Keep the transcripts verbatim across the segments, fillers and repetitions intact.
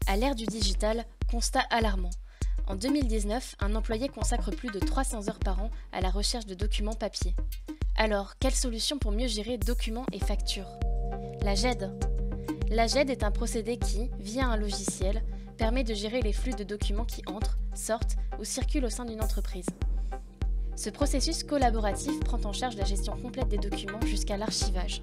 À l'ère du digital, constat alarmant. En deux mille dix-neuf, un employé consacre plus de trois cents heures par an à la recherche de documents papier. Alors, quelle solution pour mieux gérer documents et factures? La G E D. La G E D est un procédé qui, via un logiciel, permet de gérer les flux de documents qui entrent, sortent ou circulent au sein d'une entreprise. Ce processus collaboratif prend en charge la gestion complète des documents jusqu'à l'archivage.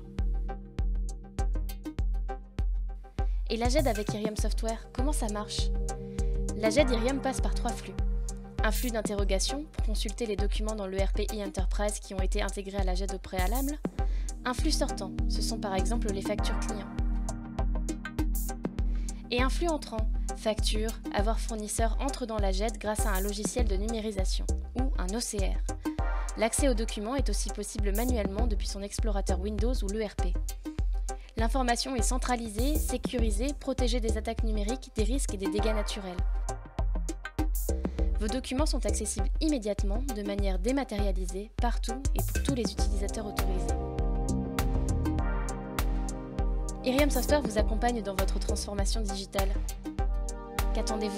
Et la G E D avec Irium Software, comment ça marche? La G E D Irium passe par trois flux. Un flux d'interrogation pour consulter les documents dans l'E R P e-Enterprise qui ont été intégrés à la G E D au préalable. Un flux sortant, ce sont par exemple les factures clients. Et un flux entrant, facture, avoir fournisseur entre dans la G E D grâce à un logiciel de numérisation, ou un O C R. L'accès aux documents est aussi possible manuellement depuis son explorateur Windows ou l'E R P. L'information est centralisée, sécurisée, protégée des attaques numériques, des risques et des dégâts naturels. Vos documents sont accessibles immédiatement, de manière dématérialisée, partout et pour tous les utilisateurs autorisés. Irium Software vous accompagne dans votre transformation digitale. Qu'attendez-vous ?